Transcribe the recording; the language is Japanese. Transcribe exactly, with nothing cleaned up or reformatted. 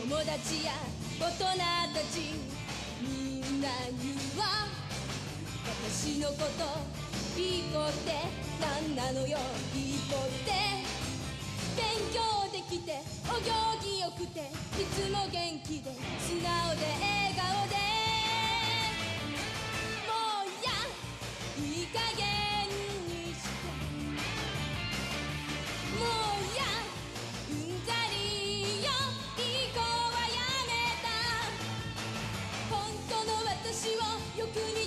友達や大人たちみんな言うわ、私のこといい子ってなんなのよ。いい子って勉強できてお行儀よくていつも元気で素直で笑顔で、もうやいい加減にして、もうやうんざりよ、いい子はやめた。本当の私をよく